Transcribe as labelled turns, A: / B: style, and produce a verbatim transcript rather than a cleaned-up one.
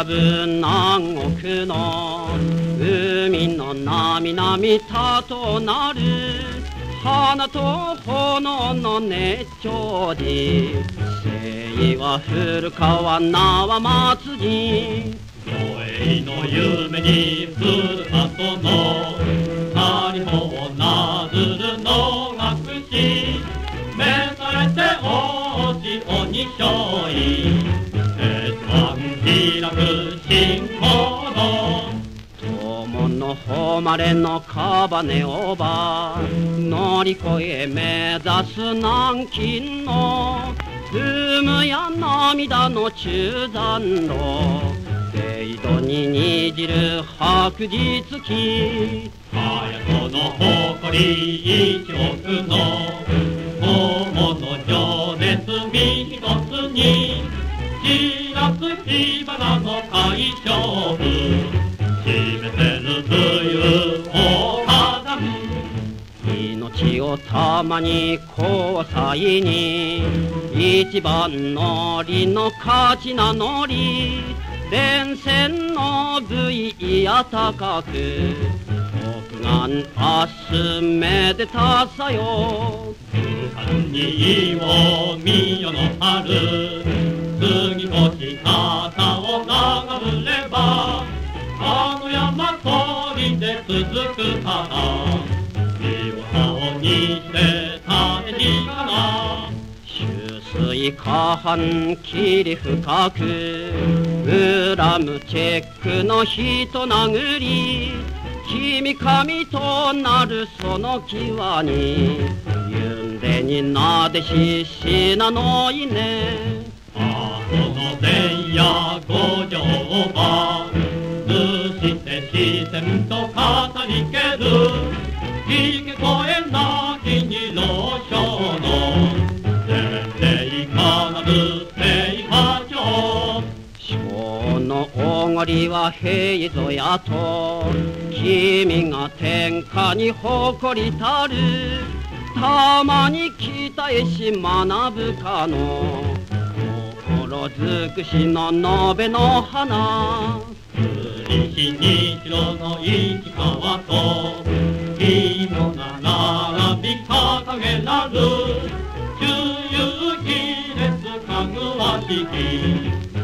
A: ぶ南国の海のなみなみたとなる花と炎の熱調に聖は古川縄祭り
B: 御栄の夢にふるさとの谷保をなずる能楽師召されておし鬼将尉鉄腕開く新行動
A: 友の誉れのカバネをば乗り越え目指す南京の有無や涙の中山路制度に虹る白日記
B: 隼人の誇り一億の友の情熱身一つに散らす火花の大勝負示せる武勇を飾る
A: 命をたまに交際に一番乗りの勝ち名乗り連戦の部位や高く北岸明日めでたさよ
B: 寒にを見よの春過ぎ越し肩を長ぶればあの山鳥で続くから火を竿にして立てにかな
A: 周水下半切り深く恨むチェックの人殴り君神となるその際にゆんでになでししなのいね
B: あその前夜五条はぬして視線と語りける聞け声なきに老少の前例かなる聖波長
A: 将のおごりは平ぞやと君が天下に誇りたるたまに期待し学ぶかの心尽くしの延べの花
B: 栗日に白の市川と芋が並び掲げらる周遊亀裂かぐわしき